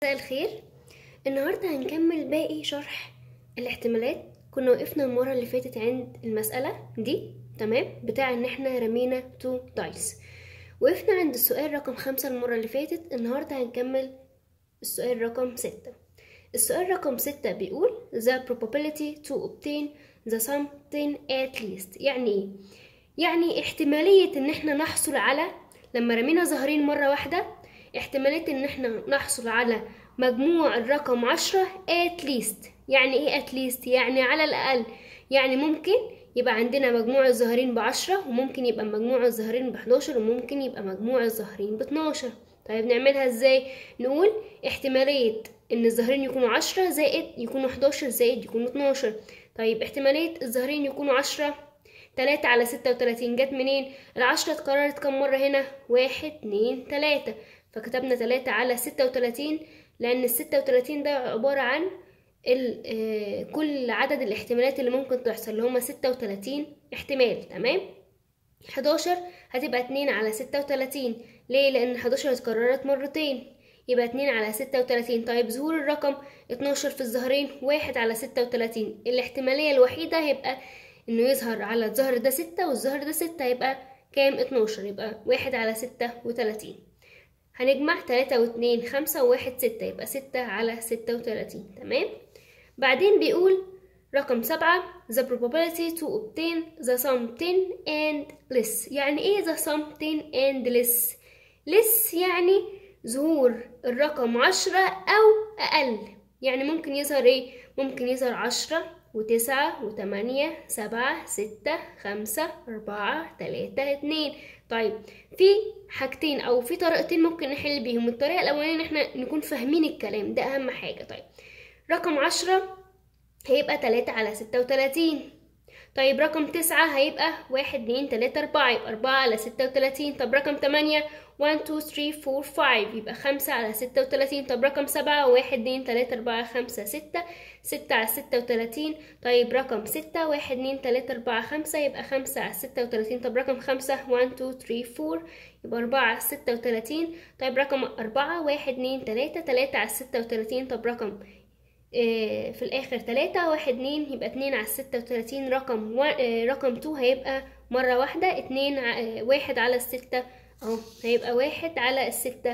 مساء الخير. النهارده هنكمل باقي شرح الاحتمالات. كنا وقفنا المره اللي فاتت عند المساله دي، تمام، بتاع ان احنا رمينا 2 دايس. وقفنا عند السؤال رقم 5 المره اللي فاتت. النهارده هنكمل السؤال رقم 6. السؤال رقم 6 بيقول the probability to obtain the something at least. يعني ايه؟ يعني احتماليه ان احنا نحصل على، لما رمينا ظهرين مره واحده، احتماليه ان احنا نحصل على مجموع الرقم 10 at least. يعني ايه at least؟ يعني على الاقل. يعني ممكن يبقى عندنا مجموع الظهرين ب10، وممكن يبقى مجموع الظهرين ب11، وممكن يبقى مجموع الظهرين ب12. طيب نعملها ازاي؟ نقول احتماليه ان الظهرين يكونوا 10 زائد يكونوا 11 زائد يكونوا 12. طيب احتماليه الظهرين يكونوا 10، 3 على 36 جت منين؟ ال10 اتكررت كم مرة هنا؟ 1 2 3، فكتبنا 3 على 36، لأن ال36 ده عبارة عن كل عدد الاحتمالات اللي ممكن تحصل، اللي هما 36 احتمال، تمام؟ 11 هتبقى 2 على 36. ليه؟ لأن 11 اتكررت مرتين، يبقى 2 على 36. طيب ظهور الرقم 12 في الظهرين، 1 على 36. الاحتمالية الوحيدة هيبقى انه يظهر على الظهر ده 6 والظهر ده 6، يبقى كام؟ 12، يبقى 1 على 36. هنجمع 3 و2 5 و1 6، يبقى 6 على 36، تمام؟ بعدين بيقول رقم 7 the probability to obtain the sum 10 and less. يعني ايه the sum 10 and less؟ less يعني ظهور الرقم 10 او اقل. يعني ممكن يظهر ايه؟ ممكن يظهر 10 و9 و8 7 6 5 4 3 2. طيب في حاجتين او في طريقتين ممكن نحل بيهم. الطريقه الاولانيه ان احنا نكون فاهمين الكلام ده، اهم حاجه. طيب رقم 10 هيبقى 3 على 36. طيب رقم 9 هيبقى 1 2 3 4، يبقى 4 على 36. طب رقم 8 1 2 3 4 5، يبقى 5 على 36. طب رقم 7 1 2 3 4 5 6، 6 على 36. طيب رقم 6 1 2 3 4 5، يبقى 5 على 36. طب رقم 5 1 2 3 4، يبقى 4 على 36. طيب رقم 4 1 2 3 3 على 36. طب رقم في الاخر 3 1 2، يبقى 2 على 36. رقم 2 هيبقى مرة واحدة، 1 على 6 اهو، هيبقى 1 على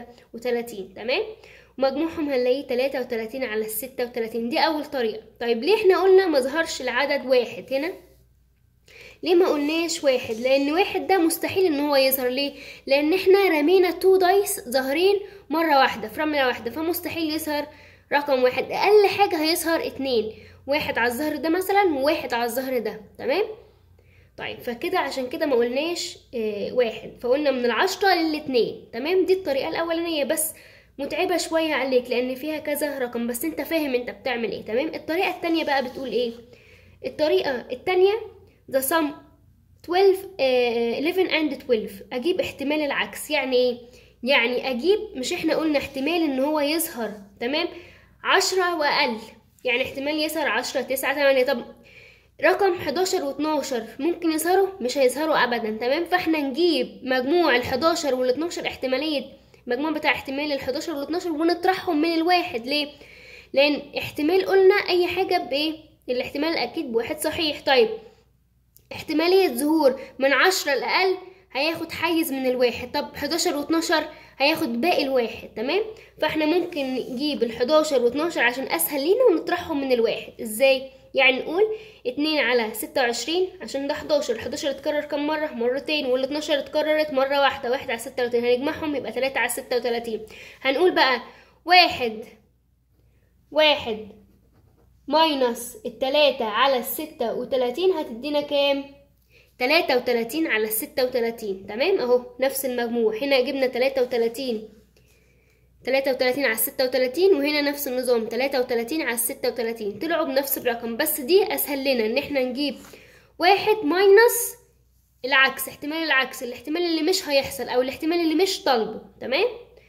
36، تمام؟ ومجموعهم هنلاقيه 33 على 36. دي اول طريقة. طيب ليه احنا قلنا ما ظهرش العدد 1 هنا؟ ليه ما قلناش 1؟ لان 1 ده مستحيل ان هو يظهر. ليه؟ لان احنا رمينا 2 دايس ظاهرين مرة واحدة في رمية واحدة، فمستحيل يظهر رقم 1. اقل حاجة هيظهر 2، 1 على الظهر ده مثلا و1 على الظهر ده، تمام؟ طيب فكده عشان كده ما قلناش 1، فقلنا من 10 ل2، تمام؟ دي الطريقة الاولانية، بس متعبة شوية عليك لان فيها كذا رقم، بس انت فاهم انت بتعمل ايه، تمام؟ الطريقة التانية بقى بتقول ايه؟ الطريقة التانية the sum 11 and 12. اجيب احتمال العكس. يعني ايه؟ يعني اجيب، مش احنا قلنا احتمال ان هو يظهر، تمام، 10 واقل، يعني احتمال يظهر 10 9 8. طب رقم 11 و12 ممكن يظهروا؟ مش هيظهروا ابدا، تمام؟ فاحنا نجيب مجموع ال11 وال12، احتماليه مجموع بتاع احتمال ال11 وال12 ونطرحهم من الواحد. ليه؟ لان احتمال قلنا اي حاجه بايه؟ الاحتمال اكيد بواحد صحيح. طيب احتماليه ظهور من 10 الاقل هياخد حيز من الواحد. طب 11 و12 هياخد باقي الواحد، تمام؟ فاحنا ممكن نجيب ال11 و12 عشان اسهل لينا ونطرحهم من الواحد. ازاي؟ يعني نقول 2 على 26 عشان ده 11، ال11 اتكرر كم مرة؟ مرتين، وال12 اتكررت مرة واحدة، 1 على 36. هنجمعهم يبقى 3 على 36. هنقول بقى 1 ماينس 3 على 36 هتدينا كام؟ 33 على 36، تمام؟ اهو نفس المجموع. هنا جبنا 33 على 36، وهنا نفس النظام 33 على 36، طلعوا بنفس الرقم. بس دي اسهل لنا ان احنا نجيب 1 ماينس العكس، احتمال العكس، الاحتمال اللي مش هيحصل او الاحتمال اللي مش طالبه، تمام؟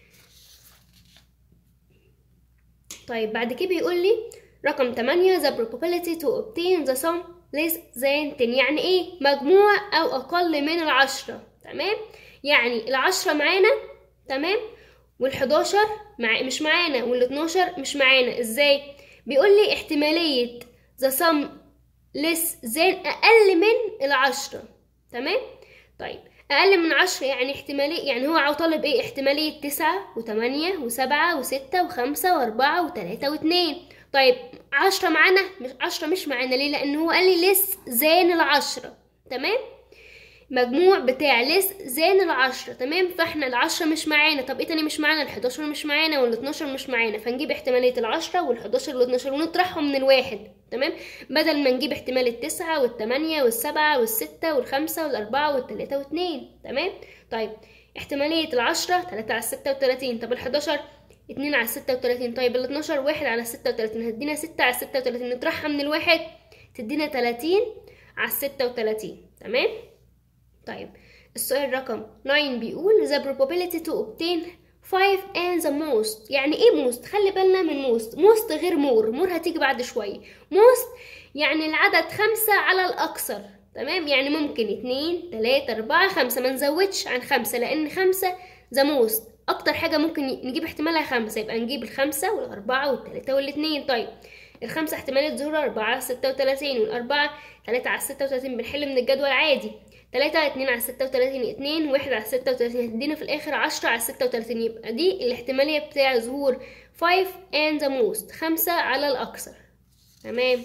طيب بعد كده بيقول لي رقم 8 the probability to obtain the sum less than 10. يعني ايه؟ مجموع او اقل من 10، تمام؟ يعني 10 معانا، تمام؟ وال11 مش معانا، وال12 مش معانا. ازاي؟ بيقول لي احتمالية the sum less than اقل من ال10. تمام. طيب اقل من 10 يعني احتمالية، يعني هو طالب ايه؟ احتمالية 9 و8 و7 و6 و5 و4 و3 و2. طيب 10 معانا؟ مش 10 مش معانا. ليه؟ لان هو قال لي less than ال10. تمام. مجموع بتاع ليس زين ال10. تمام. فاحنا ال10 مش معانا. طب ايه تاني مش معانا؟ ال11 مش معانا وال12 مش معانا. فنجيب احتمالية ال10 وال11 وال12 ونطرحهم من الواحد. تمام. بدل ما نجيب احتمال ال9 وال8 وال7 وال6 وال5 وال4 وال3 و2. تمام. طيب احتمالية ال10 3 على 36. طب ال11 2 على 36. طيب ال12 1 على 36 هتدينا 6 على 36. نطرحها من الواحد تدينا 30 على 36. تمام. طيب السؤال رقم 9 بيقول the probability to obtain 5 and the most. يعني ايه most؟ خلي بالنا من most غير more هتيجي بعد شوية. most يعني العدد 5 على الأكثر. تمام. يعني ممكن 2 3 4 5، ما نزودش عن 5 لأن 5 the most أكتر حاجة ممكن نجيب احتمالها 5، يبقى نجيب 5 وال4 وال3 وال2. طيب ال5 احتمالية ظهور 4 على 36 وال4 3 على 36. بنحل من الجدول عادي. 3 2 على 36 2 1 على 36 هتدينا في الآخر 10 على 36. يبقى دي الاحتمالية بتاع ظهور 5 and the most 5 على الأكثر. تمام.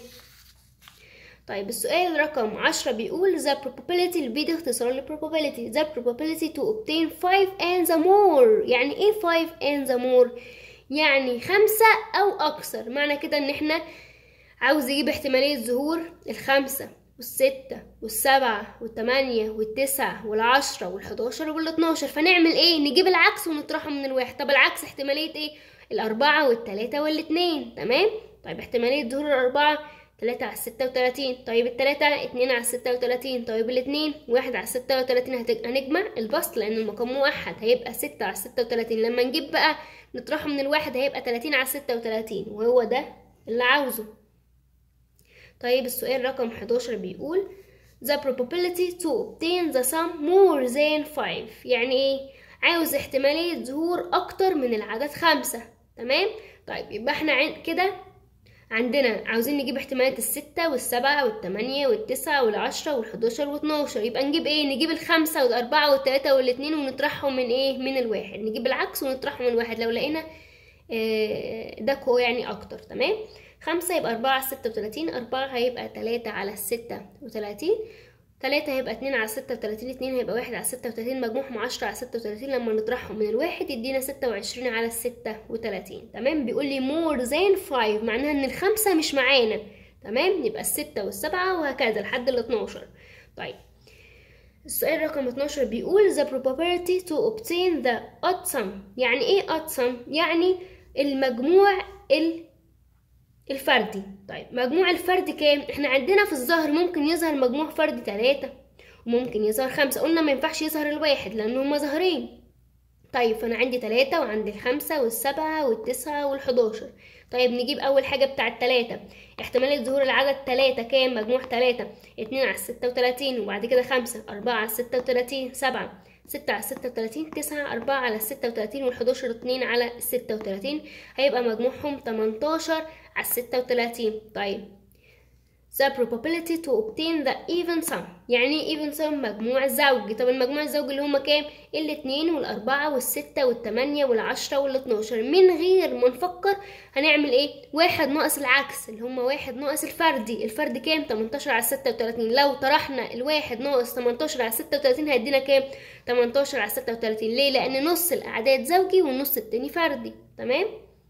طيب السؤال رقم 10 بيقول the probability اللي بيدي اختصار ل probability. the probability to obtain 5 and the more. يعني ايه 5 and the more؟ يعني 5 أو أكثر. معنى كده إن احنا عاوز يجيب احتمالية ظهور ال5 وال6 وال7 وال8 وال9 وال10 وال11 وال12. فنعمل ايه؟ نجيب العكس ونطرحه من الواحد. طب العكس احتمالية ايه؟ ال4 وال3 وال2. تمام. طيب احتمالية ظهور ال4 3 على 36. طيب ال3 2 على 36. طيب ال2 1 على 36. هنجمع البسط لأن المقام موحد هيبقى 6 على 36. لما نجيب بقى نطرحه من الواحد هيبقى 30 على 36، وهو ده اللي عاوزه. طيب السؤال رقم 11 بيقول the probability to obtain the sum more than 5. يعني ايه؟ عاوز احتمالية ظهور اكتر من العدد 5. تمام. طيب يبقى احنا كده عندنا عاوزين نجيب احتمالات ال6 وال7 وال8 وال9 وال10 وال11 وال12. يبقى نجيب ايه؟ نجيب ال5 وال4 وال3 وال2 ونطرحهم من ايه؟ من الواحد. نجيب العكس ونطرحهم من الواحد لو لقينا ده يعني اكتر. تمام. 5 يبقى 4 على 36. 4 هيبقى 3 على 36. 3 هيبقى 2 على 36. 2 هيبقى 1 على 36. مجموعهم 10 على 36. لما نطرحهم من الواحد يدينا 26 على 36. تمام. بيقول لي more than 5 معناها ان ال5 مش معانا. تمام. يبقى ال6 وال7 وهكذا لحد ال12. طيب السؤال رقم 12 بيقول the probability to obtain the odd sum. يعني ايه odd sum؟ يعني المجموع الفردي. طيب مجموع الفردي كام؟ احنا عندنا في الظهر ممكن يظهر مجموع فردي 3 وممكن يظهر 5. قلنا ما ينفعش يظهر الواحد لان هما ظاهرين. طيب فانا عندي 3 وعندي ال5 وال7 وال9 وال11. طيب نجيب اول حاجه بتاعه 3. احتماليه ظهور العدد 3 كام؟ مجموع 3 2 على 36 وبعد كده 5 4 على 36 7 6 على 36 9 4 على 36 وال11 2 على 36. هيبقى مجموعهم 18 على 36. طيب the probability to obtain the even sum. يعني even sum مجموع زوجي. طب المجموع الزوجي اللي هما كام؟ ال2 وال4 وال6 وال8 وال10 وال12. من غير ما نفكر هنعمل ايه؟ 1 ناقص العكس اللي هما 1 ناقص الفردي. الفردي كام؟ 18 على 36. لو طرحنا ال1 ناقص 18 على 36 هيدينا كام؟ 18 على 36. ليه؟ لان نص الاعداد زوجي والنص التاني فردي. تمام.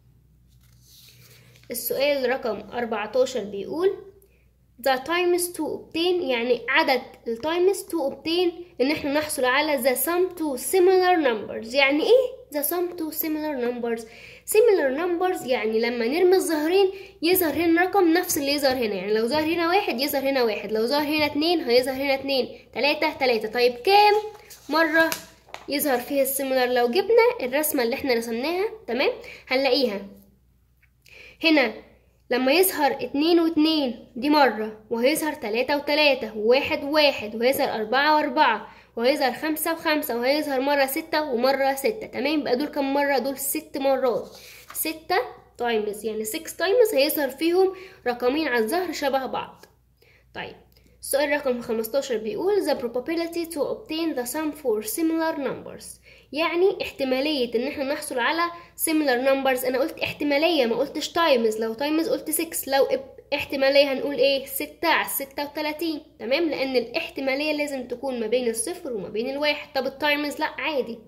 السؤال رقم 14 بيقول the times to obtain. يعني عدد ال times to obtain ان احنا نحصل على the sum to similar numbers. يعني ايه the sum to similar numbers؟ similar numbers يعني لما نرمي الظاهرين يظهر هنا رقم نفس اللي يظهر هنا. يعني لو ظهر هنا 1 يظهر هنا 1، لو ظهر هنا 2 هيظهر هنا 2، 3. طيب كام مرة يظهر فيها السيميلر؟ لو جبنا الرسمة اللي احنا رسمناها تمام هنلاقيها هنا لما يظهر 2 و2 دي مرة، وهيظهر 3 و3 و1 و1، وهيظهر 4 و4 وهيظهر 5 و5 وهيظهر مرة 6 ومرة 6. تمام، يبقى دول كم مرة؟ دول 6 مرات. 6 تايمز يعني 6 تايمز هيظهر فيهم رقمين على الظهر شبه بعض. طيب السؤال رقم 15 بيقول the probability to obtain the sum for similar numbers، يعني احتمالية ان احنا نحصل على similar numbers. انا قلت احتمالية ما قلتش times، لو times قلت 6، لو احتمالية هنقول ايه؟ 6 على 36. تمام، لان الاحتمالية لازم تكون ما بين الصفر وما بين الواحد. طب التايمز لا عادي.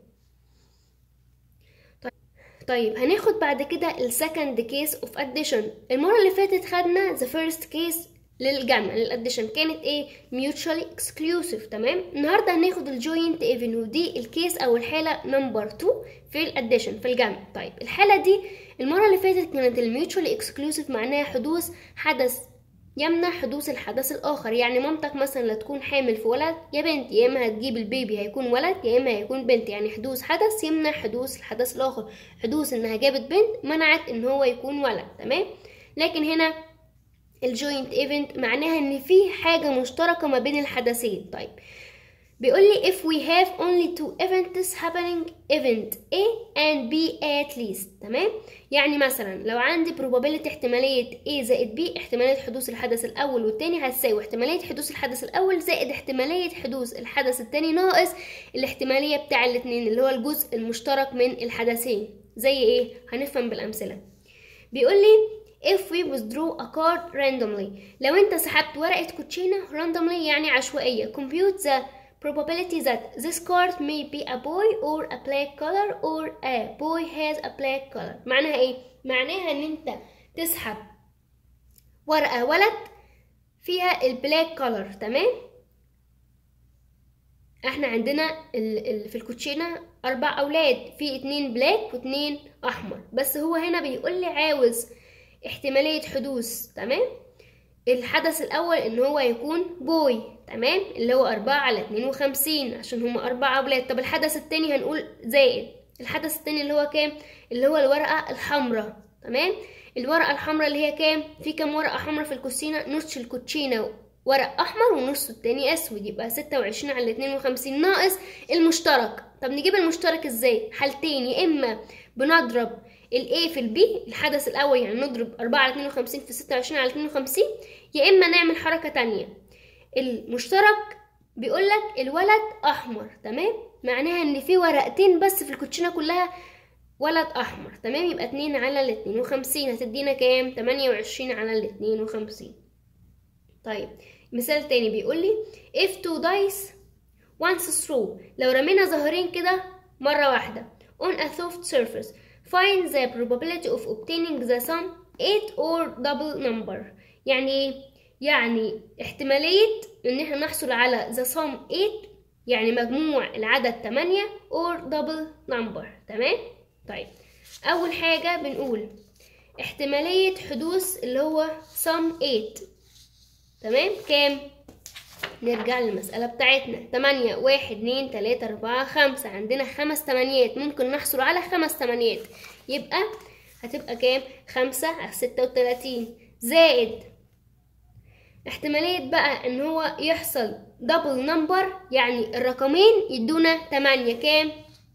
طيب هناخد بعد كده السكند كيس اوف اديشن. المرة اللي فاتت خدنا the first case للجمع للاديشن كانت ايه؟ mutually exclusive. تمام، النهارده هناخد الجوينت ايفن، ودي الكيس او الحالة نمبر 2 في الاديشن في الجمع. طيب الحالة دي المرة اللي فاتت كانت الميوتشوالي اكسكلوسيف، معناها حدوث حدث يمنع حدوث الحدث الاخر. يعني مامتك مثلا لا تكون حامل في ولد يا بنت، يا اما هتجيب البيبي هيكون ولد يا اما هيكون بنت. يعني حدوث حدث يمنع حدوث الحدث الاخر. حدوث انها جابت بنت منعت ان هو يكون ولد. تمام، لكن هنا الجوينت ايفنت معناها ان في حاجه مشتركه ما بين الحدثين. طيب بيقول لي if we have only two events happening event A and B at least. تمام، يعني مثلا لو عندي probability احتمالية A زائد B، احتمالية حدوث الحدث الأول والتاني هتساوي احتمالية حدوث الحدث الأول زائد احتمالية حدوث الحدث التاني ناقص الاحتمالية بتاع الاتنين اللي هو الجزء المشترك من الحدثين. زي ايه؟ هنفهم بالأمثلة. بيقول لي if we withdraw a card randomly، لو انت سحبت ورقة كوتشينة randomly يعني عشوائية، compute the probability that this card may be a boy or a black color or a boy has a black color. معناها ايه؟ معناها ان انت تسحب ورقة ولد فيها البلاك كولر. تمام، احنا عندنا في الكوتشينة 4 اولاد، في 2 بلاك و2 احمر، بس هو هنا بيقول لي عاوز احتمالية حدوث. تمام، الحدث الأول إن هو يكون بوي. تمام، اللي هو 4 على 52 عشان هما 4 أولاد. طب الحدث التاني هنقول زائد الحدث التاني اللي هو كام؟ اللي هو الورقة الحمراء. تمام، الورقة الحمراء اللي هي كام؟ في كام ورقة حمراء في الكوتشينة؟ نص الكوتشينة ورق أحمر ونص التاني أسود، يبقى 26 على 52 ناقص المشترك. طب نجيب المشترك ازاي؟ حالتين، يا إما بنضرب A في B الحدث الأول، يعني نضرب 4 على 52 في 26 على 52، يا إما نعمل حركة تانية. المشترك بيقولك الولد أحمر. تمام، معناها إن في ورقتين بس في الكوتشينة كلها ولد أحمر. تمام، يبقى 2 على 52 هتدينا كام؟ 28 على 52. طيب مثال تاني بيقولي if two dice once through، لو رمينا زهرين كده مرة واحدة on a soft surface find the probability of obtaining the sum 8 or double number. يعني احتمالية ان احنا نحصل على the sum 8 يعني مجموع العدد 8 or double number. تمام، طيب اول حاجة بنقول احتمالية حدوث اللي هو sum 8. تمام، كام؟ نرجع للمسألة بتاعتنا 8 1 2 3 4 5 عندنا 5 تمانيات، ممكن نحصل على 5 تمانيات، يبقى هتبقى كام؟ 5 على 36 زائد احتمالية بقى ان هو يحصل دبل نمبر يعني الرقمين يدونا 8. كام؟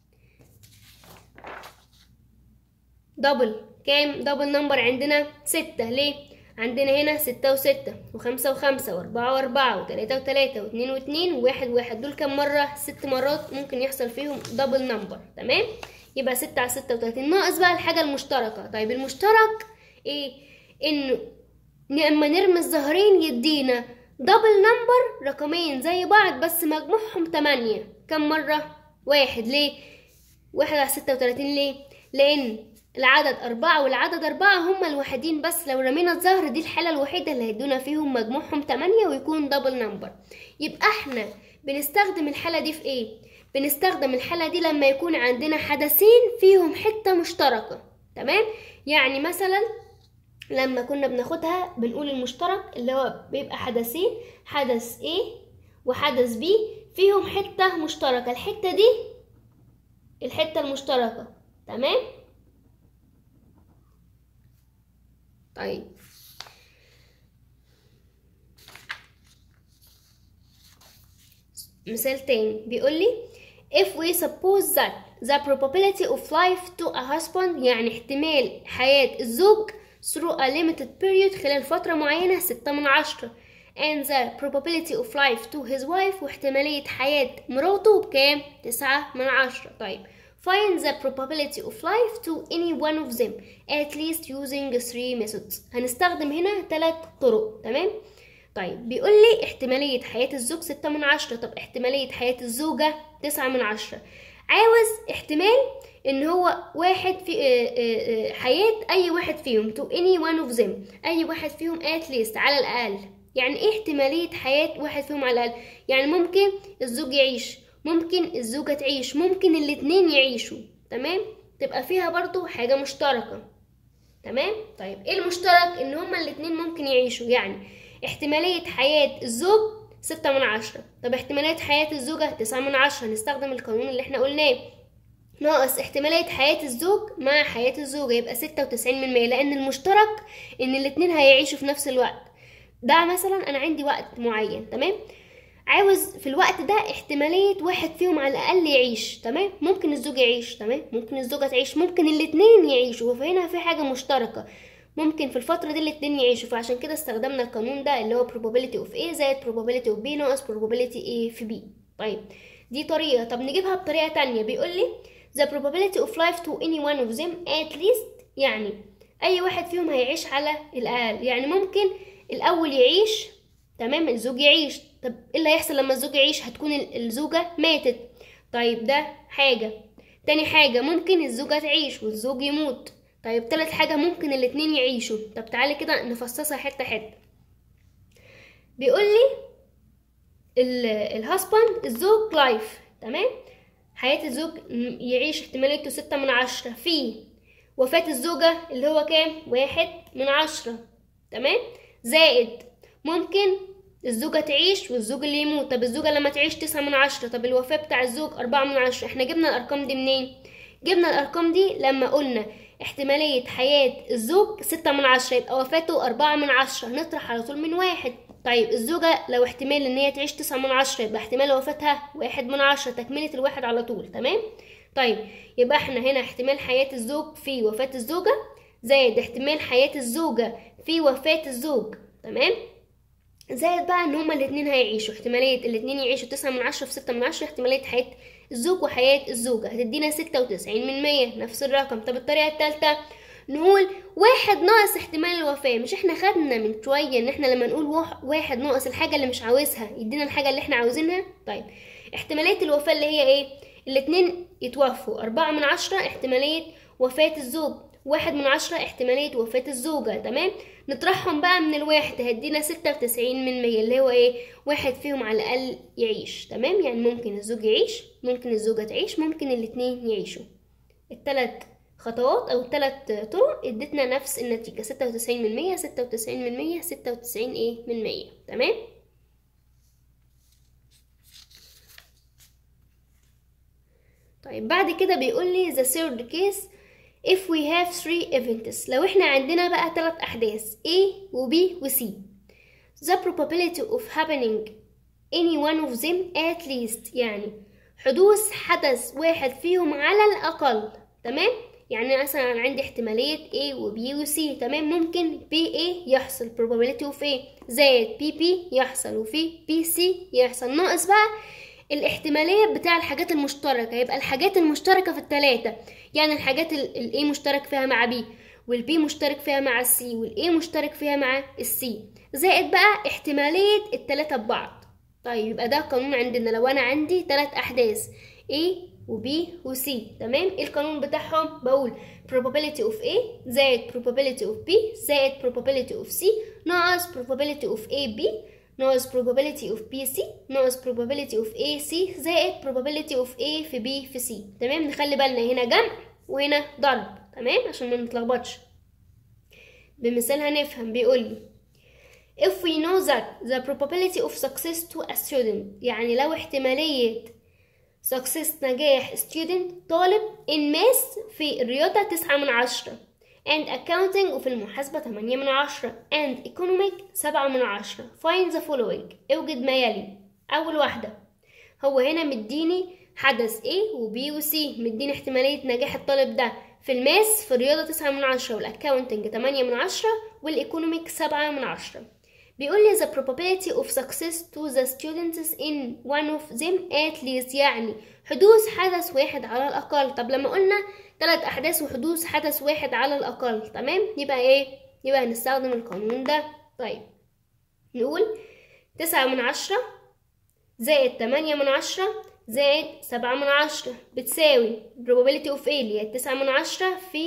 كام دبل نمبر؟ عندنا 6. ليه؟ عندنا هنا 6 و6 و5 و5 و4 و4 و3 و3 و2 و2 و1 و1، دول كم مرة؟ 6 مرات ممكن يحصل فيهم دبل نمبر. تمام، يبقى 6 على 36 ناقص بقى الحاجة المشتركة. طيب المشترك ايه؟ انه لما نرمي الزهرين يدينا دبل نمبر رقمين زي بعض بس مجموعهم 8. كم مرة؟ 1. ليه 1 على 36؟ ليه؟ لان العدد 4 والعدد 4 هما الوحيدين بس، لو رمينا الزهر دي الحالة الوحيدة اللي هيدونا فيهم مجموعهم 8 ويكون دبل نمبر. يبقى احنا بنستخدم الحالة دي في ايه؟ بنستخدم الحالة دي لما يكون عندنا حدثين فيهم حتة مشتركة. تمام، يعني مثلا لما كنا بناخدها بنقول المشترك اللي هو بيبقى حدثين، حدث A وحدث B فيهم حتة مشتركة، الحتة دي الحتة المشتركة. تمام، طيب مثال تاني بيقول لي if we suppose that the probability of life to a husband، يعني احتمال حياة الزوج through a limited period خلال فترة معينة 6/10، and the probability of life to his wife، واحتمالية حياة مراته بكام؟ 9/10. طيب find the probability of life to any one of them at least using 3 methods. هنستخدم هنا 3 طرق. تمام. طيب بيقول لي احتمالية حياة الزوج 6/10، طب احتمالية حياة الزوجة 9/10. عاوز احتمال ان هو واحد في حياة اي واحد فيهم to any one of them، اي واحد فيهم at least على الاقل. يعني ايه احتمالية حياة واحد فيهم على الاقل؟ يعني ممكن الزوج يعيش، ممكن الزوجة تعيش، ممكن الاتنين يعيشوا. تمام، تبقى فيها برضو حاجة مشتركة. تمام. طيب ايه المشترك؟ ان هما الاتنين ممكن يعيشوا، يعني احتمالية حياة الزوج 6/10، طب احتمالية حياة الزوجة 9/10. هنستخدم القانون اللي احنا قلناه، ناقص احتمالية حياة الزوج مع حياة الزوجة، يبقى 96%، لأن المشترك إن الاتنين هيعيشوا في نفس الوقت. ده مثلا أنا عندي وقت معين، تمام، عاوز في الوقت ده احتمالية واحد فيهم على الأقل يعيش. تمام، ممكن الزوج يعيش، تمام، ممكن الزوجة تعيش، ممكن الاتنين يعيشوا، فهنا في حاجة مشتركة، ممكن في الفترة دي الاتنين يعيشوا، فعشان كده استخدمنا القانون ده اللي هو probability of A زائد probability of B ناقص probability A في B. طيب دي طريقة. طب نجيبها بطريقة تانية، بيقول لي the probability of life to any one of them at least، يعني أي واحد فيهم هيعيش على الأقل. يعني ممكن الأول يعيش، تمام، الزوج يعيش، طب ايه اللي هيحصل لما الزوج يعيش؟ هتكون الزوجة ماتت. طيب ده حاجة. تاني حاجة ممكن الزوجة تعيش والزوج يموت. طيب تالت حاجة ممكن الاتنين يعيشوا. طب تعالي كده نفصصها حتة حتة. بيقول لي الهاسباند الزوج لايف، تمام، حياة الزوج يعيش احتماليته 6/10، في وفاة الزوجة اللي هو كام؟ 1/10. تمام، زائد ممكن الزوجة تعيش والزوج اللي يموت. طب الزوجة لما تعيش 9/10، طب الوفاة بتاع الزوج 4/10. احنا جبنا الأرقام دي منين؟ جبنا الأرقام دي لما قلنا احتمالية حياة الزوج 6/10، يبقى وفاته 4/10، نطرح على طول من 1. طيب الزوجة لو احتمال ان هي تعيش 9/10، يبقى احتمال وفاتها 1/10، تكملة الواحد على طول. تمام. طيب يبقى احنا هنا احتمال حياة الزوج في وفاة الزوجة زائد احتمال حياة الزوجة في وفاة الزوج، تمام، زائد بقى ان هما الاتنين هيعيشوا، احتمالية الاتنين يعيشوا 9/10 في 6/10، احتمالية حياة الزوج وحياة الزوجة هتدينا 96%، نفس الرقم. طب الطريقة التالتة نقول 1 ناقص احتمال الوفاة. مش احنا خدنا من شوية ان احنا لما نقول 1 ناقص الحاجة اللي مش عاوزها يدينا الحاجة اللي احنا عاوزينها؟ طيب احتمالية الوفاة اللي هي ايه؟ الاتنين يتوفوا، 4/10 احتمالية وفاة الزوج، 1/10 احتمالية وفاة الزوجة. تمام، نطرحهم بقى من الواحد هيدينا 96%، اللي هو ايه؟ واحد فيهم على الأقل يعيش. تمام، يعني ممكن الزوج يعيش، ممكن الزوجة تعيش، ممكن الاتنين يعيشوا. التلات خطوات أو التلات طرق ادتنا نفس النتيجة، 96%، 96%، 96 ايه من 100. تمام. طيب بعد كده بيقول لي the third case if we have 3 events، لو احنا عندنا بقى 3 أحداث A و B و C، the probability of happening any one of them at least، يعني حدوث حدث واحد فيهم على الأقل. تمام، يعني مثلا عندي احتمالية A و B و C، تمام، ممكن BA يحصل probability of A زائد BB يحصل وفي BC يحصل، ناقص بقى الاحتمالية بتاع الحاجات المشتركة. يبقى الحاجات المشتركة في التلاتة، يعني الحاجات ال A مشترك فيها مع B، وال B مشترك فيها مع ال C، وال A مشترك فيها مع ال C، زائد بقى احتمالية التلاتة ببعض. طيب يبقى ده قانون عندنا لو أنا عندي 3 أحداث A و B و C. تمام، ايه القانون بتاعهم؟ بقول probability of A زائد probability of B زائد probability of C ناقص probability of AB ناقص probability of BC ناقص probability of AC زائد probability of A في B في C. تمام، نخلي بالنا هنا جمع وهنا ضرب، تمام، عشان ما نتلخبطش. بمثال هنفهم، بيقولي if we know that the probability of success to a student، يعني لو احتمالية success نجاح student طالب in math في الرياضة 9/10 and accounting وفي المحاسبة 8/10 and economic 7/10. find the following، اوجد ما يلي. أول واحدة هو هنا مديني حدث A و B و C، مديني احتمالية نجاح الطالب ده في الماس في الرياضة 9/10 والأكاونتنج 8/10 والإيكونوميك 7/10. بيقول لي the probability of success to the students in one of them at least، يعني حدوث حدث واحد على الأقل. طب لما قلنا 3 أحداث وحدوث حدث واحد على الأقل، تمام، يبقى إيه؟ يبقى هنستخدم القانون ده. طيب نقول 9/10 زائد 8/10 زائد 7/10 بتساوي probability of A اللي هي 9/10 في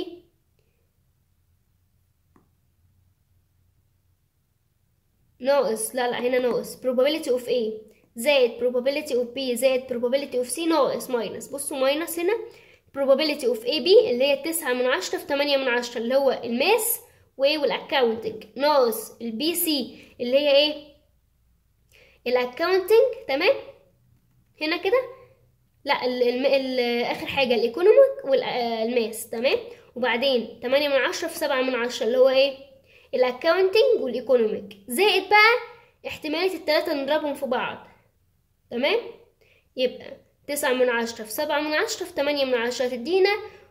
ناقص، لا هنا ناقص probability of A زائد probability of B زائد probability of C ناقص ماينس. بصوا ماينس هنا probability of AB اللي هي 9/10 في 8/10 اللي هو الماس والاكاونتنج، ناقص البي سي اللي هي ايه؟ الاكاونتنج، تمام. هنا كده لا اخر حاجه الايكونوميك والماس، تمام. وبعدين 8/10 في 7/10 اللي هو ايه؟ الاكاونتنج والايكونوميك، زائد بقى احتماليه التلاته نضربهم في بعض، تمام. يبقى 9/10 في 7/10 في 8/10 تدينا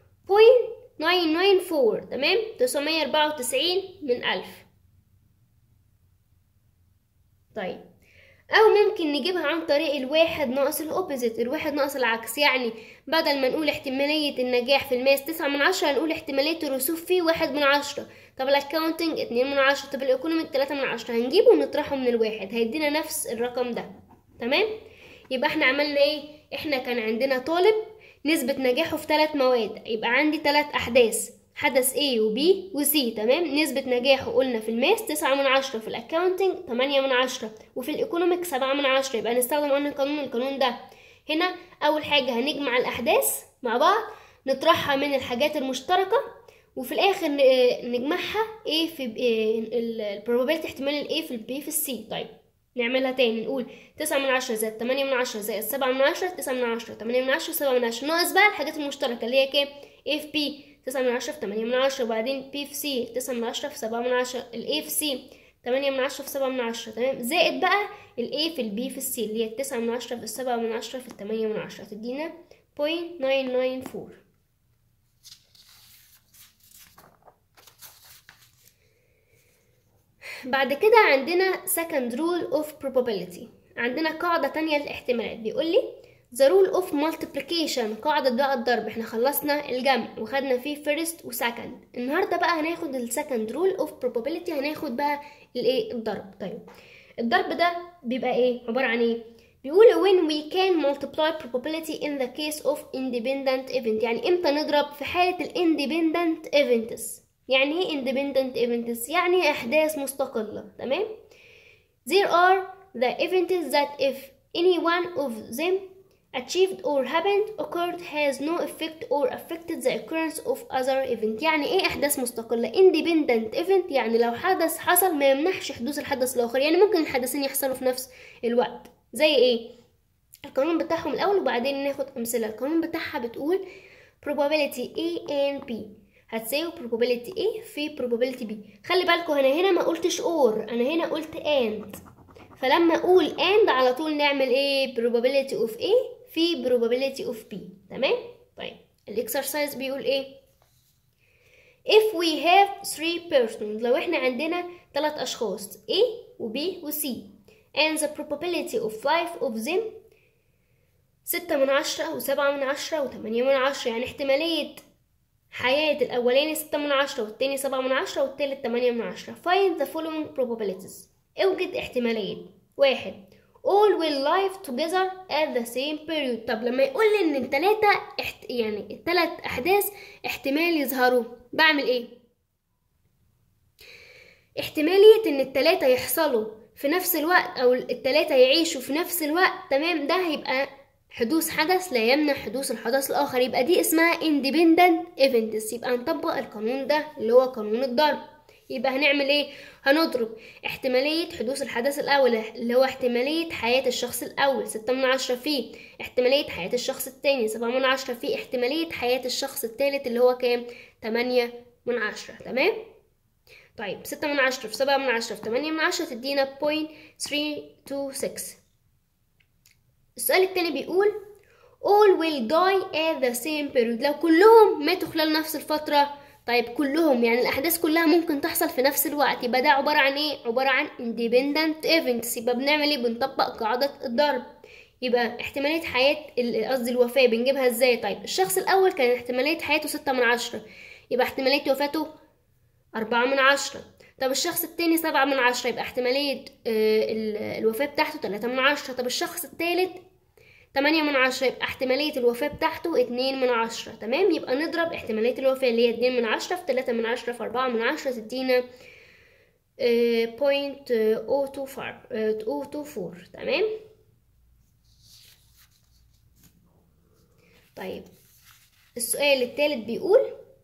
0.994، تمام، 994 من 1000. طيب او ممكن نجيبها عن طريق الواحد ناقص الاوبوزيت، الواحد ناقص العكس، يعني بدل ما نقول احتمالية النجاح في الماس 9/10 نقول احتمالية الرسوب فيه 1/10. طب الاكاونتنج 2/10. طب الايكونوميك 3/10. هنجيبه ونطرحه من الواحد هيدينا نفس الرقم ده، تمام. يبقى احنا عملنا ايه؟ احنا كان عندنا طالب نسبة نجاحه في 3 مواد، يبقى عندي 3 احداث، حدث A و B و C، تمام. نسبة نجاحه قلنا في الماس 9/10، في الاكاونتنج 8/10، وفي الايكونوميك 7/10. يبقى هنستخدم قلنا القانون ده. هنا اول حاجة هنجمع الاحداث مع بعض، نطرحها من الحاجات المشتركة، وفي الاخر نجمعها A في البروبابيلتي احتمال ال A في ال B في ال C. طيب نعملها تاني، نقول 9/10 زائد 8/10 زائد 7/10 9/10 8/10 7/10 ناقص بقى الحاجات المشتركة اللي هي كام؟ A في B 9/10 في 8/10، وبعدين B في C 9/10 في 7/10، ال A في C 8/10 في 7/10، تمام، زائد بقى ال A في ال B في ال C اللي هي 9/10 في 7/10 في 8/10 تدينا 0.994. بعد كده عندنا second rule of probability، عندنا قاعدة تانية للاحتمالات. بيقول لي the rule of multiplication، قاعدة بقى الضرب. احنا خلصنا الجمع وخدنا فيه first و second، النهاردة بقى هناخد ال second rule of probability، هناخد بقى الايه؟ الضرب. طيب الضرب ده بيبقى ايه؟ عبارة عن ايه؟ بيقول when we can multiply probability in the case of independent event، يعني امتى نضرب؟ في حالة ال independent events. يعني ايه independent events؟ يعني احداث مستقلة، تمام. There are the events that if any one of them achieved or happened occurred has no effect or affected the occurrence of other event. يعني ايه احداث مستقلة؟ independent event يعني لو حدث حصل ما يمنعش حدوث الحدث الاخر، يعني ممكن الحدثين يحصلوا في نفس الوقت. زي ايه؟ القانون بتاعهم الاول وبعدين ناخد امثلة. القانون بتاعها بتقول probability A and B هتساوي probability A في probability B. خلي بالكوا هنا ما قلتش or، انا هنا قلت and، فلما اقول and على طول نعمل ايه؟ probability of A في probability of B، تمام. طيب الاكسرسايز بيقول ايه؟ if we have 3 persons، لو احنا عندنا 3 اشخاص A و B و C and the probability of 5 of them 6/10 و7/10 و8/10، يعني احتمالية حياة الأولاني 6/10 والتاني 7/10 والتالت 8/10. find the following probabilities، اوجد احتمالية. 1 all will live together at the same period. طب لما يقول لي ان التلاتة يعني التلات أحداث احتمال يظهروا، بعمل ايه؟ احتمالية ان التلاتة يحصلوا في نفس الوقت او التلاتة يعيشوا في نفس الوقت، تمام، ده هيبقى حدوث حدث لا يمنع حدوث الحدث الآخر، يبقى دي اسمها independent events. يبقى نطبق القانون ده اللي هو قانون الضرب. يبقى هنعمل ايه؟ هنضرب احتمالية حدوث الحدث الأول اللي هو احتمالية حياة الشخص الأول 6/10 فيه احتمالية حياة الشخص التاني 7/10 فيه احتمالية حياة الشخص التالت اللي هو كام؟ 8/10، تمام. طيب 6/10 في 7/10 في 8/10 تدينا 0.326. السؤال التاني بيقول all will die at the same period. لو كلهم ماتوا خلال نفس الفترة، طيب كلهم يعني الأحداث كلها ممكن تحصل في نفس الوقت، يبقى ده عبارة عن إيه؟ عبارة عن independent events. يبقى بنعمل إيه؟ بنطبق قاعدة الضرب. يبقى احتمالية حياة قصدي الوفاة بنجيبها إزاي؟ طيب الشخص الأول كان احتمالية حياته 6/10، يبقى احتمالية وفاته 4/10. طب الشخص التاني 7/10، يبقى احتمالية الوفاة بتاعته 3/10. طب الشخص التالت 8/10، يبقى احتمالية الوفاة بتاعته 2/10. تمام، يبقى نضرب احتمالية الوفاة اللي هي 2/10 في 3/10 في 4/10 تدينا 0.024. تمام. طيب السؤال الثالث بيقول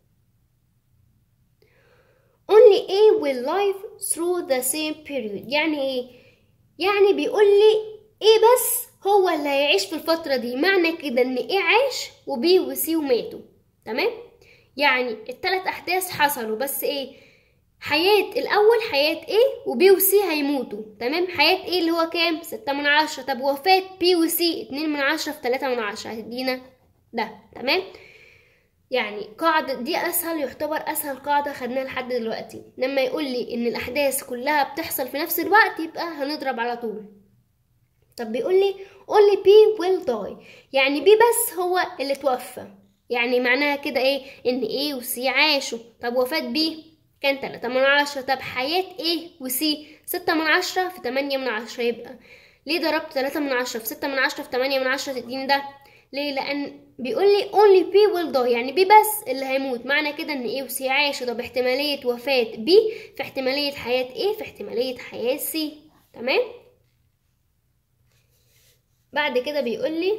only A will live through the same period. يعني ايه؟ يعني بيقول لي ايه بس هو اللي هيعيش في الفترة دي. معنى كده ان ايه عاش وبي وسي وماتوا. تمام، يعني الثلاث احداث حصلوا، بس ايه؟ حياة الاول حياة ايه وبي وسي هيموتوا. تمام، حياة ايه اللي هو كام؟ 6/10. طب وفاة بي وسي 2/10 في 3/10 هتدينا ده. تمام، يعني قاعدة دي يعتبر أسهل قاعدة خدناها لحد دلوقتي. لما يقول لي إن الأحداث كلها بتحصل في نفس الوقت يبقى هنضرب على طول. طب بيقول لي only B will die، يعني B بس هو اللي توفى. يعني معناها كده إيه؟ إن A و C عاشوا. طب وفاة B كان 3/10. طب حياة A و C 6/10 في 8/10. يبقى ليه ضربت 3/10 في 6/10 في 8/10 تديني ده؟ ليه؟ لأن بيقول لي only B will die، يعني B بس اللي هيموت. معنى كده ان A و C عاشوا. طب احتمالية وفاة B في احتمالية حياة A في احتمالية حياة C. تمام. بعد كده بيقول لي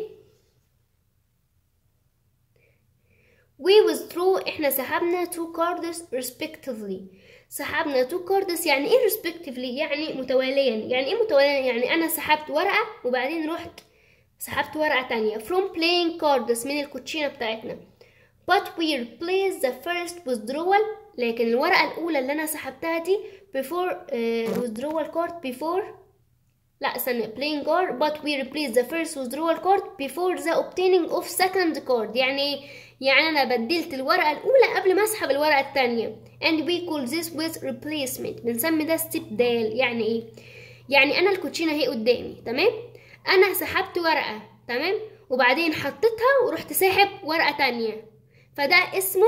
we withdrew، احنا سحبنا 2 cards respectively. سحبنا 2 cards، يعني ايه respectively؟ يعني متواليا. يعني ايه متواليا؟ يعني انا سحبت ورقة وبعدين رحت سحبت ورقة تانية from playing cards من الكوتشينة بتاعتنا. but we replaced the first withdrawal، لكن الورقة الأولى اللي أنا سحبتها دي before withdrawal card before لا استنى playing card but we replaced the first withdrawal card before the obtaining of second card. يعني يعني أنا بدلت الورقة الأولى قبل ما أسحب الورقة التانية. and we call this with replacement، بنسمي ده استبدال. يعني إيه؟ يعني أنا الكوتشينة هي قدامي، تمام، أنا سحبت ورقة، تمام، وبعدين حطيتها ورحت ساحب ورقة تانية، فده اسمه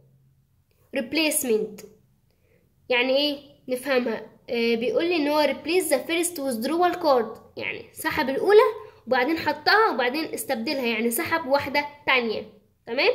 replacement. يعني ايه؟ نفهمها. بيقول لي ان هو replace the first withdrawal card، يعني سحب الاولى وبعدين حطها وبعدين استبدلها، يعني سحب واحدة تانية. تمام.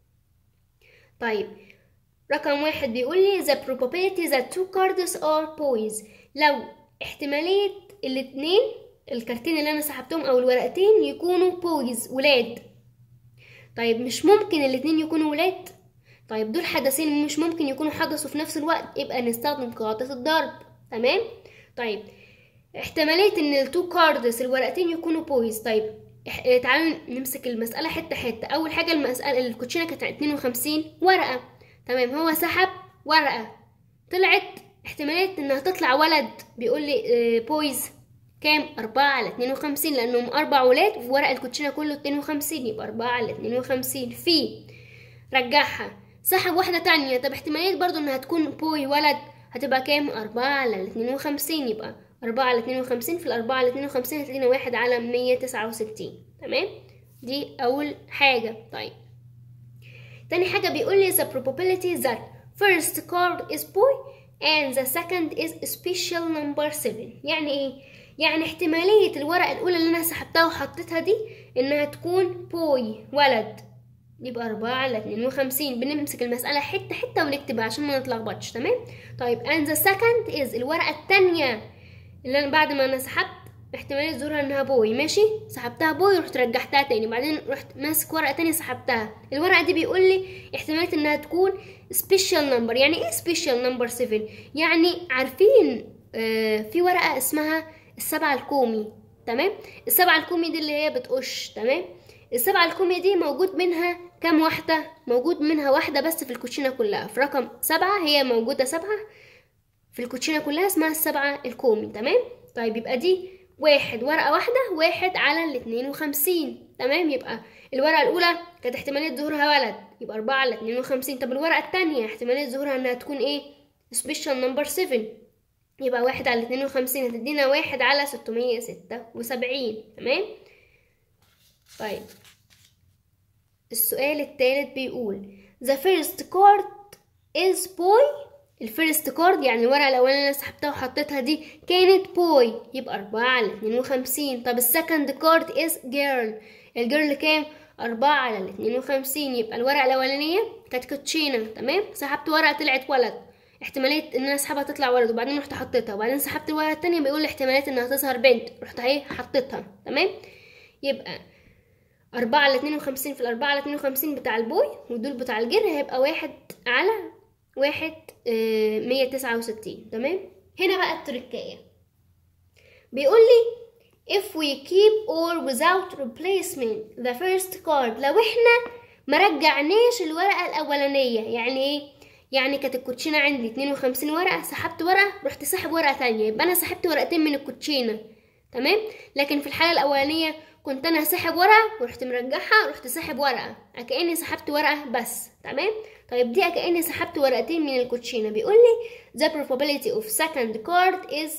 طيب رقم 1 بيقول لي the probability that 2 cards are boys. لو احتمالية الاتنين الكارتين اللي انا سحبتهم او الورقتين يكونوا boys ولاد. طيب مش ممكن الاتنين يكونوا ولاد. طيب دول حدثين مش ممكن يكونوا حدثوا في نفس الوقت، يبقى نستخدم قاعدة الضرب. تمام. طيب احتمالية ان التو كاردز الورقتين يكونوا بويز. طيب تعالوا نمسك المسألة حتة حتة. اول حاجة المسألة الكوتشينة كانت 52 ورقة، تمام، هو سحب ورقة طلعت احتمالية انها تطلع ولد. بيقول لي بويز كام؟ 4/52، لانهم 4 ولاد وفي ورق الكوتشينة كله 52، يبقى 4/52. في رجعها سحب واحدة تانية. طب احتمالية برضو انها تكون بوي ولد هتبقى كام؟ 4/52، يبقى 4/52 في 4/52 هتلاقينا 1/169. تمام، دي اول حاجة. طيب تاني حاجة بيقول لي the probability that first card is boy and the second is special number 7. يعني ايه؟ يعني احتمالية الورقة الأولى اللي أنا سحبتها وحطيتها دي إنها تكون بوي ولد، يبقى 4/52. بنمسك المسألة حتة حتة ونكتبها عشان ما نتلخبطش. تمام. طيب and the second is الورقة التانية اللي أنا بعد ما أنا سحبت احتمالية ظهورها إنها بوي، ماشي، سحبتها بوي ورحت رجعتها تاني، بعدين رحت ماسك ورقة تانية سحبتها. الورقة دي بيقول لي احتمالية إنها تكون special number. يعني إيه special number 7؟ يعني عارفين في ورقة اسمها السبعة الكومي. تمام، السبعة الكومي دي اللي هي بتقش. تمام، السبعة الكومي دي موجود منها كام واحدة؟ موجود منها واحدة بس في الكوتشينة كلها، في رقم 7 هي موجودة 7 في الكوتشينة كلها اسمها السبعة الكومي. تمام. طيب يبقى دي واحد ورقة واحدة، واحد على ال52. تمام، يبقى الورقة الأولى كانت احتمالية ظهورها ولد، يبقى 4 على 52. طب الورقة التانية احتمالية ظهورها انها تكون ايه؟ سبيشال نمبر 7، يبقى 1 على 52 هتدينا 1 على 676. تمام. طيب السؤال الثالث بيقول the first card is boy. الفيرست كارد يعني الورقة الأولانية اللي أنا سحبتها وحطيتها دي كانت بوي، يبقى 4 على 52. طب السكند كارد is girl، الجيرل كام؟ 4 على 52. يبقى الورقة الأولانية كانت كوتشينة، تمام، سحبت ورقة طلعت ولد، احتمالية ان انا اسحبها تطلع ولد، وبعدين رحت حطيتها، وبعدين سحبت الورقة التانية بيقول لي احتمالية انها تظهر بنت، رحت اهي حطيتها. تمام، يبقى 4 على 52 في 4 على 52 بتاع البوي، ودول بتاع الجير، هيبقى 1 على 169. تمام. هنا بقى التركية، بيقول لي if we keep or without replacement the first card. لو احنا ما رجعناش الورقة الأولانية، يعني ايه؟ يعني كانت الكوتشينة عندي 52 ورقة، سحبت ورقة رحت سحب ورقة تانية، يبقى أنا سحبت ورقتين من الكوتشينة. تمام. لكن في الحالة الأولانية كنت أنا سحب ورقة ورحت مرجعها، رحت سحب ورقة، كأني سحبت ورقة بس. تمام. طيب دي كأني سحبت ورقتين من الكوتشينة. بيقول لي the probability of second card is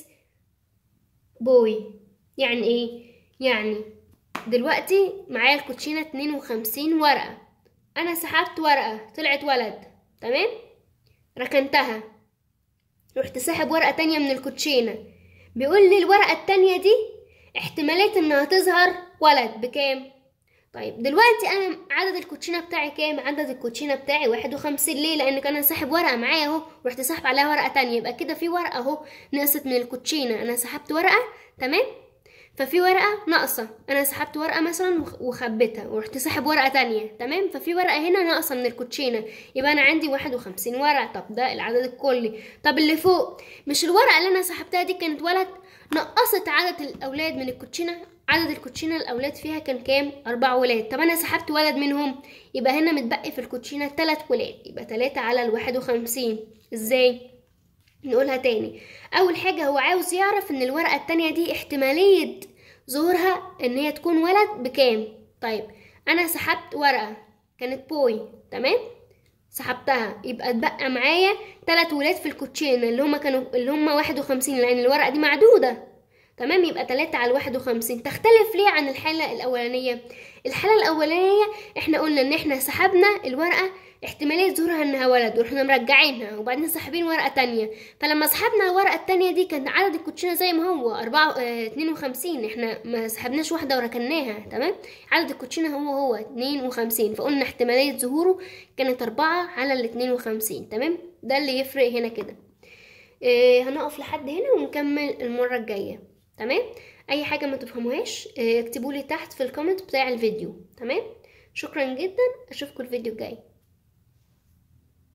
boy. يعني ايه؟ يعني دلوقتي معايا الكوتشينة 52 ورقة، انا سحبت ورقة طلعت ولد، تمام، ركنتها، رحت سحب ورقة تانية من الكوتشينة، بيقول لي الورقة التانية دي احتمالية انها تظهر ولد بكام؟ طيب دلوقتي انا عدد الكوتشينة بتاعي كام؟ عدد الكوتشينة بتاعي 51. ليه؟ لان انا ساحب ورقة معايا اهو، رحت سحب عليها ورقة تانية، يبقى كده في ورقة اهو نقصت من الكوتشينة. انا سحبت ورقة، تمام، ففي ورقة ناقصة، انا سحبت ورقة مثلا وخبيتها ورحت سحب ورقة تانية، تمام، ففي ورقة هنا ناقصة من الكوتشينة، يبقى انا عندي 51 ورقة. طب ده العدد الكلي. طب اللي فوق، مش الورقة اللي انا سحبتها دي كانت ولد، نقصت عدد الاولاد من الكوتشينة، عدد الكوتشينة الاولاد فيها كان كام؟ 4 ولاد. طب انا سحبت ولد منهم، يبقى هنا متبقي في الكوتشينة 3 ولاد، يبقى 3 على 51. ازاي؟ نقولها تاني. اول حاجة هو عاوز يعرف ان الورقة التانية دي احتمالية ظهورها ان هي تكون ولد بكام. طيب انا سحبت ورقة كانت بوي، تمام، سحبتها، يبقى اتبقى معايا 3 ولاد في الكوتشينة اللي هم 51، لان الورقة دي معدودة. تمام، يبقى 3 على 51. تختلف ليه عن الحالة الأولانية؟ الحالة الأولانية احنا قلنا ان احنا سحبنا الورقة احتمالية ظهورها انها ولد، ورحنا مرجعينها وبعدين سحبين ورقة تانية، فلما سحبنا الورقة التانية دي كان عدد الكوتشينة زي ما هو 52، احنا ما سحبناش واحدة وركناها. تمام، عدد الكوتشينة هو 52، فقلنا احتمالية ظهوره كانت 4 على 52. تمام، ده اللي يفرق هنا كده. هنقف لحد هنا ونكمل المرة الجاية. تمام، اي حاجة ما تفهموهاش اكتبوا لي تحت في الكومنت بتاع الفيديو. تمام، شكرا جدا، اشوفكم الفيديو الجاي.